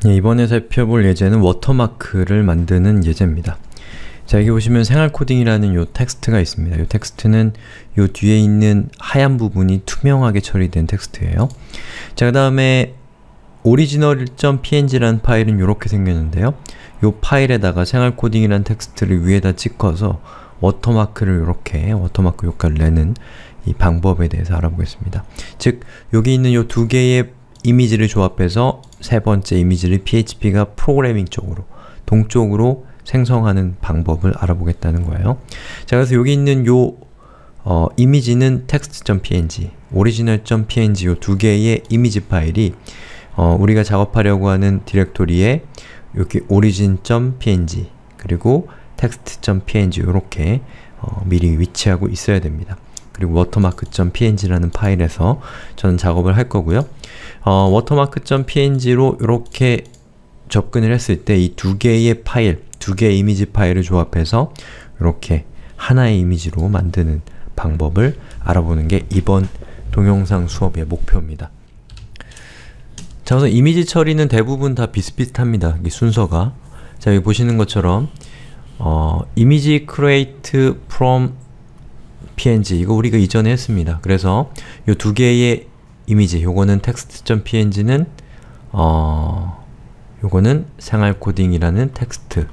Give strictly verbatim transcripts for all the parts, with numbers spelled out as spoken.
예, 이번에 살펴볼 예제는 워터마크를 만드는 예제입니다. 자, 여기 보시면 생활코딩이라는 요 텍스트가 있습니다. 요 텍스트는 요 뒤에 있는 하얀 부분이 투명하게 처리된 텍스트예요. 자, 그 다음에 original.png라는 파일은 이렇게 생겼는데요. 요 파일에다가 생활코딩이라는 텍스트를 위에다 찍어서 워터마크를 이렇게 워터마크 효과를 내는 이 방법에 대해서 알아보겠습니다. 즉, 여기 있는 요 두 개의 이미지를 조합해서 세 번째 이미지를 피에이치피가 프로그래밍적으로, 동적으로 생성하는 방법을 알아보겠다는 거예요. 자, 그래서 여기 있는 요 어, 이미지는 text.png, original.png 요 두 개의 이미지 파일이 어, 우리가 작업하려고 하는 디렉토리에 여기 origin.png 그리고 text.png 요렇게 어, 미리 위치하고 있어야 됩니다. 그리고 watermark.png라는 파일에서 저는 작업을 할 거고요. 어, watermark.png로 이렇게 접근을 했을 때 이 두 개의 파일, 두 개의 이미지 파일을 조합해서 이렇게 하나의 이미지로 만드는 방법을 알아보는 게 이번 동영상 수업의 목표입니다. 자, 우선 이미지 처리는 대부분 다 비슷비슷합니다. 이 순서가. 자, 여기 보시는 것처럼 어, 이미지 create from png, 이거 우리가 이전에 했습니다. 그래서 이 두 개의 이미지, 요거는 text.png는 어, 요거는 생활코딩이라는 텍스트,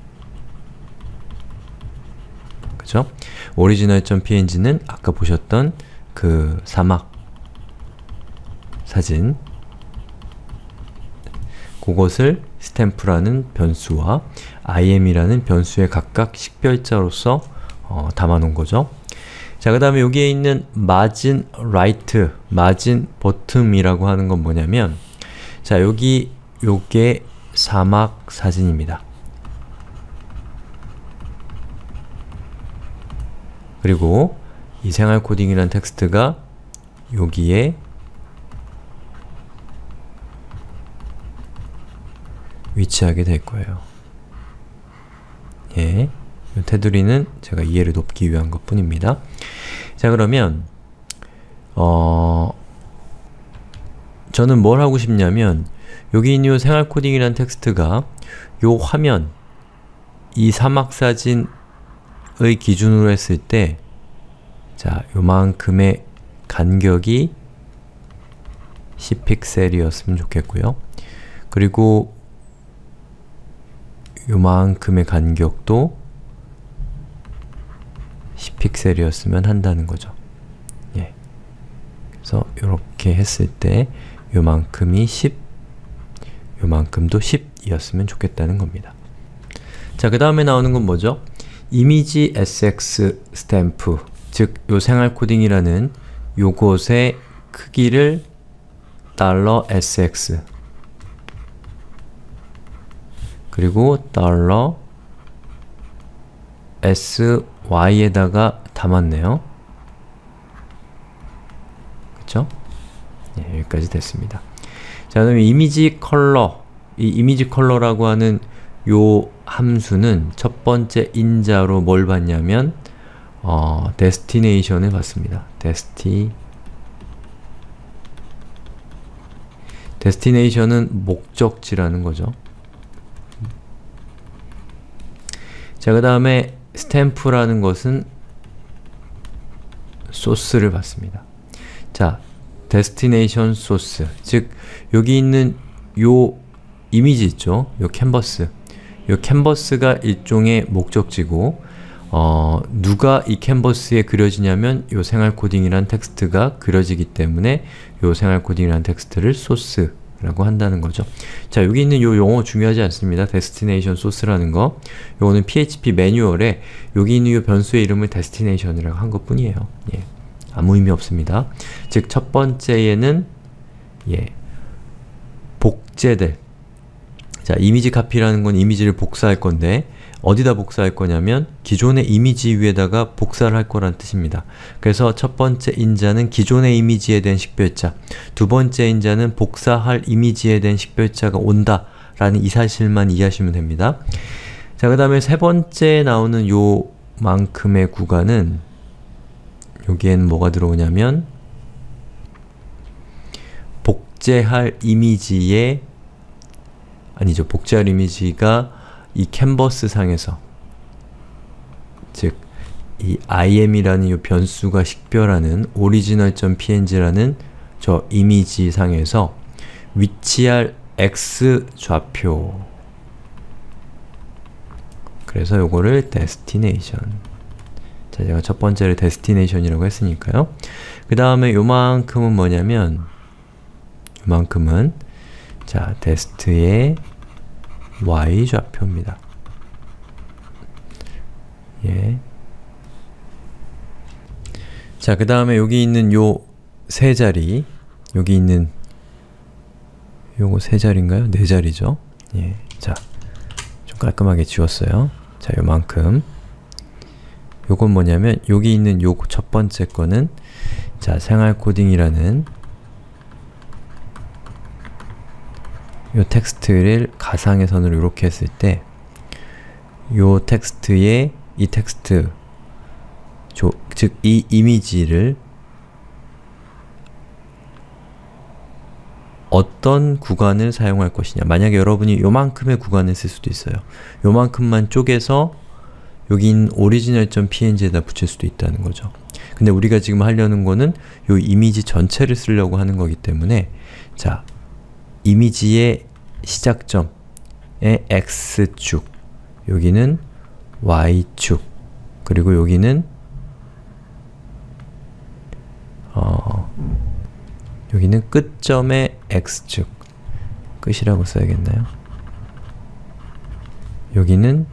그죠? original.png는 아까 보셨던 그 사막 사진, 그것을 스탬프라는 변수와 im이라는 변수에 각각 식별자로서 어, 담아놓은 거죠. 자, 그 다음에 여기에 있는 margin right, margin bottom이라고 하는 건 뭐냐면, 자, 여기 요게 사막 사진입니다. 그리고 이 생활코딩이라는 텍스트가 여기에 위치하게 될 거예요. 예, 이 테두리는 제가 이해를 돕기 위한 것 뿐입니다. 자, 그러면 어, 저는 뭘 하고 싶냐면 여기 있는 요 생활코딩이라는 텍스트가 요 화면, 이 사막사진의 기준으로 했을 때 자, 요만큼의 간격이 십 픽셀이었으면 좋겠고요. 그리고 요만큼의 간격도 십 픽셀이었으면 한다는 거죠. 예. 그래서 요렇게 했을 때 요만큼이 십, 요만큼도 십이었으면 좋겠다는 겁니다. 자, 그 다음에 나오는 건 뭐죠? 이미지 에스엑스 스탬프, 즉, 요 생활코딩이라는 요것의 크기를 $에스엑스 그리고 $에스와이에다가 담았네요. 그쵸? 네, 여기까지 됐습니다. 자, 그 다음에 이미지 컬러, 이 이미지 컬러라고 하는 요 함수는 첫 번째 인자로 뭘 받냐면 어, destination을 받습니다. desti destination은 목적지라는 거죠. 자, 그 다음에 스탬프라는 것은 소스를 받습니다. 자, destination source, 즉 여기 있는 요 이미지 있죠? 요 캔버스, 요 캔버스가 일종의 목적지고 어, 누가 이 캔버스에 그려지냐면 요 생활코딩이란 텍스트가 그려지기 때문에 요 생활코딩이란 텍스트를 소스라고 한다는 거죠. 자, 여기 있는 요 용어 중요하지 않습니다. destination source라는 거. 요거는 피에이치피 매뉴얼에 여기 있는 요 변수의 이름을 destination이라고 한 것 뿐이에요. 예. 아무 의미 없습니다. 즉, 첫 번째에는 예, 복제될, 자, 이미지 카피라는 건 이미지를 복사할 건데 어디다 복사할 거냐면 기존의 이미지 위에다가 복사를 할 거란 뜻입니다. 그래서 첫 번째 인자는 기존의 이미지에 대한 식별자, 두 번째 인자는 복사할 이미지에 대한 식별자가 온다 라는 이 사실만 이해하시면 됩니다. 자, 그 다음에 세 번째 나오는 요만큼의 구간은 여기엔 뭐가 들어오냐면 복제할 이미지의 아니죠. 복제할 이미지가 이 캔버스 상에서, 즉 이 im이라는 이 변수가 식별하는 original.png라는 저 이미지 상에서 위치할 x 좌표, 그래서 요거를 destination, 자, 제가 첫 번째를 destination이라고 했으니까요. 그 다음에 요만큼은 뭐냐면, 요만큼은 자, dest의 y 좌표입니다. 예. 자, 그 다음에 여기 있는 요 세 자리, 여기 있는 요거 세 자리인가요? 네 자리죠? 예. 자, 좀 깔끔하게 지웠어요. 자, 요만큼. 요건 뭐냐면, 여기 있는 요 첫 번째 거는 자, 생활 코딩이라는 요 텍스트를 가상의 선으로 이렇게 했을 때 요 텍스트에 이 텍스트, 조, 즉 이 이미지를 어떤 구간을 사용할 것이냐. 만약에 여러분이 요만큼의 구간을 쓸 수도 있어요. 요만큼만 쪼개서 여기 있는 original.png에다 붙일 수도 있다는 거죠. 근데 우리가 지금 하려는 거는 요 이미지 전체를 쓰려고 하는 거기 때문에, 자, 이미지의 시작점에 x축, 여기는 y축, 그리고 여기는 어, 여기는 끝점의 x축, 끝이라고 써야겠나요? 여기는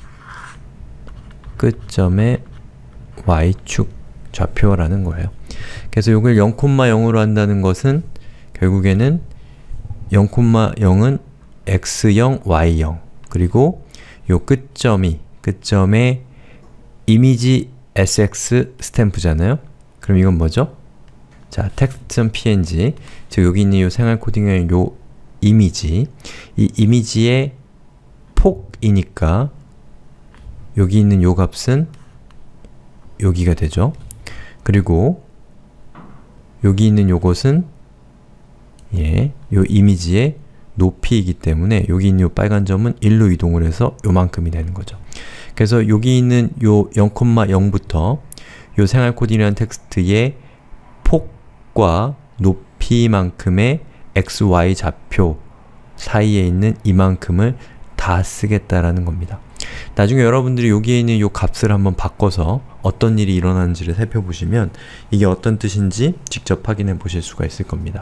끝점의 y축 좌표라는 거예요. 그래서 이걸 영, 영으로 한다는 것은 결국에는 영, 영은 엑스 영, 와이 영, 그리고 요 끝점이, 끝점의 이미지 에스엑스 스탬프잖아요? 그럼 이건 뭐죠? 자, text.png, 즉 여기 있는 요 생활 코딩의 요 이미지, 이 이미지의 폭이니까 여기 있는 요 값은 여기가 되죠. 그리고 여기 있는 요것은 예, 요 이미지의 높이이기 때문에 여기 있는 요 빨간 점은 일로 이동을 해서 요만큼이 되는 거죠. 그래서 여기 있는 요 영, 영부터 요 생활 코딩이라는 텍스트의 폭과 높이만큼의 엑스, 와이 좌표 사이에 있는 이만큼을 다 쓰겠다라는 겁니다. 나중에 여러분들이 여기에 있는 요 값을 한번 바꿔서 어떤 일이 일어나는지를 살펴보시면 이게 어떤 뜻인지 직접 확인해 보실 수가 있을 겁니다.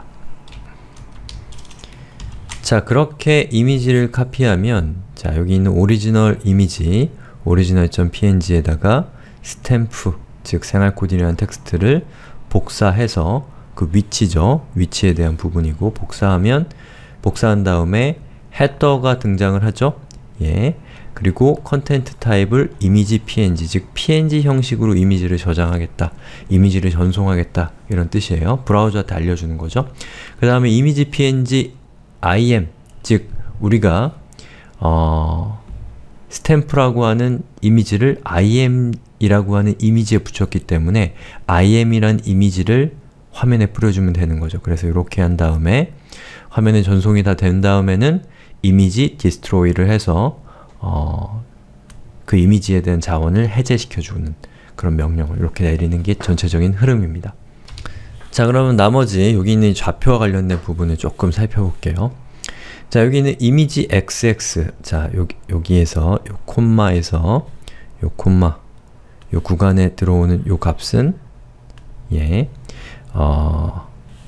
자, 그렇게 이미지를 카피하면, 자, 여기 있는 오리지널 이미지, original.png에다가 스탬프, 즉 생활 코딩이라는 텍스트를 복사해서 그 위치죠. 위치에 대한 부분이고, 복사하면, 복사한 다음에 헤더가 등장을 하죠. 예. 그리고 컨텐트 타입을 이미지 png, 즉 png 형식으로 이미지를 저장하겠다, 이미지를 전송하겠다, 이런 뜻이에요. 브라우저한테 알려주는 거죠. 그 다음에 이미지 png im, 즉 우리가 어, 스탬프라고 하는 이미지를 im이라고 하는 이미지에 붙였기 때문에 im이란 이미지를 화면에 뿌려주면 되는 거죠. 그래서 이렇게 한 다음에 화면에 전송이 다 된 다음에는 이미지 destroy를 해서 어, 그 이미지에 대한 자원을 해제시켜주는 그런 명령을 이렇게 내리는 게 전체적인 흐름입니다. 자, 그러면 나머지 여기 있는 좌표와 관련된 부분을 조금 살펴볼게요. 자, 여기 있는 이미지 xx, 자, 여기, 여기에서 요 콤마에서 요 콤마, 요 구간에 들어오는 요 값은 예, 어,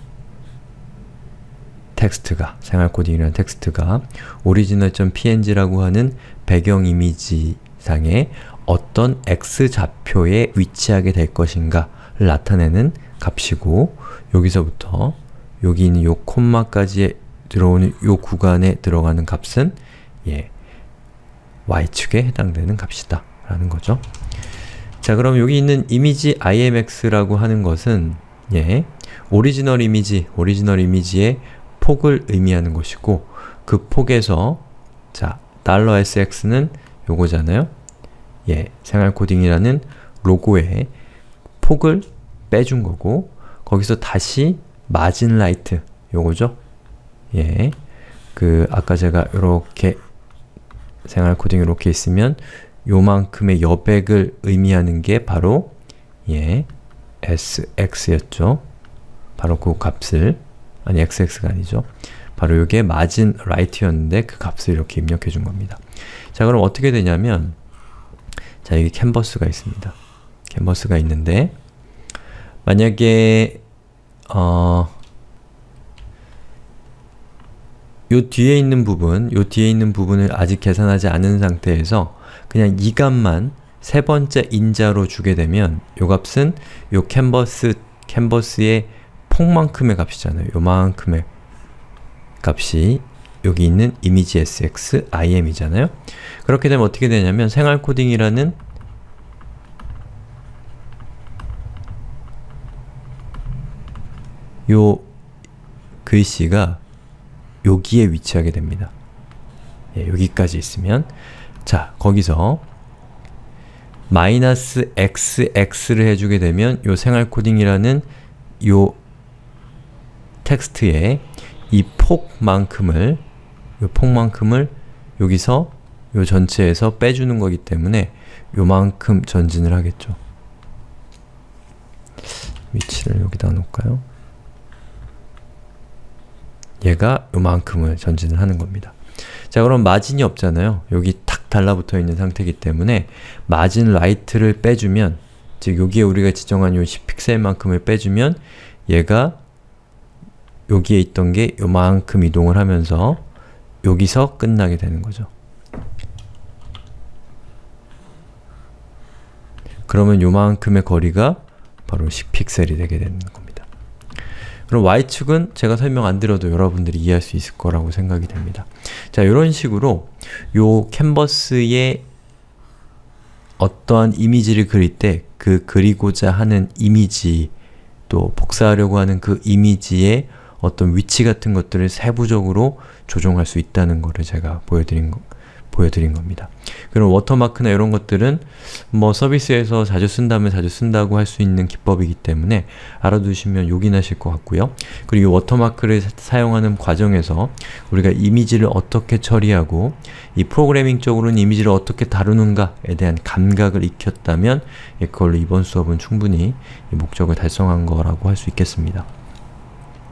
텍스트가, 생활 코딩이라는 텍스트가 original.png라고 하는 배경 이미지 상에 어떤 x 좌표에 위치하게 될 것인가를 나타내는 값이고, 여기서부터 여기 있는 요 콤마까지 들어오는 요 구간에 들어가는 값은 예, y축에 해당되는 값이다 라는 거죠. 자, 그럼 여기 있는 이미지 imx라고 하는 것은 예, 오리지널 이미지, 오리지널 이미지의 폭을 의미하는 것이고, 그 폭에서 자, $sx는 요거잖아요. 예, 생활 코딩이라는 로고의 폭을 빼준 거고, 거기서 다시 마진 라이트, 요거죠. 예, 그 아까 제가 요렇게 생활 코딩이 이렇게 있으면 요만큼의 여백을 의미하는 게 바로 예, 에스엑스였죠. 바로 그 값을, 아니 엑스엑스가 아니죠. 바로 요게 margin right였는데 그 값을 이렇게 입력해 준 겁니다. 자, 그럼 어떻게 되냐면, 자, 여기 캔버스가 있습니다. 캔버스가 있는데 만약에 어, 요 뒤에 있는 부분, 요 뒤에 있는 부분을 아직 계산하지 않은 상태에서 그냥 이 값만 세 번째 인자로 주게 되면 요 값은 요 캔버스, 캔버스의 폭만큼의 값이잖아요. 요만큼의 값이 여기 있는 이미지 에스엑스 아이엠이잖아요. 그렇게 되면 어떻게 되냐면 생활 코딩이라는 요 글씨가 여기에 위치하게 됩니다. 예, 여기까지 있으면, 자, 거기서 마이너스 엑스엑스를 해주게 되면 요 생활 코딩이라는 요 텍스트의 이 폭만큼을, 요 폭만큼을 여기서 요 전체에서 빼주는 거기 때문에 요만큼 전진을 하겠죠. 위치를 여기다 놓을까요? 얘가 요만큼을 전진을 하는 겁니다. 자, 그럼 마진이 없잖아요. 여기 탁 달라붙어 있는 상태이기 때문에 마진 라이트를 빼주면, 즉 여기에 우리가 지정한 요 십 픽셀만큼을 빼주면 얘가 여기에 있던 게 요만큼 이동을 하면서 여기서 끝나게 되는 거죠. 그러면 요만큼의 거리가 바로 십 픽셀이 되게 되는 겁니다. 그럼 Y축은 제가 설명 안 드려도 여러분들이 이해할 수 있을 거라고 생각이 됩니다. 자, 이런 식으로 요 캔버스에 어떠한 이미지를 그릴 때 그 그리고자 하는 이미지, 또 복사하려고 하는 그 이미지의 어떤 위치 같은 것들을 세부적으로 조정할 수 있다는 것을 제가 보여드린, 거, 보여드린 겁니다. 그럼 워터마크나 이런 것들은 뭐 서비스에서 자주 쓴다면 자주 쓴다고 할 수 있는 기법이기 때문에 알아두시면 욕이 나실 것 같고요. 그리고 이 워터마크를 사용하는 과정에서 우리가 이미지를 어떻게 처리하고 이 프로그래밍적으로는 이미지를 어떻게 다루는가에 대한 감각을 익혔다면 그걸로 이번 수업은 충분히 이 목적을 달성한 거라고 할 수 있겠습니다.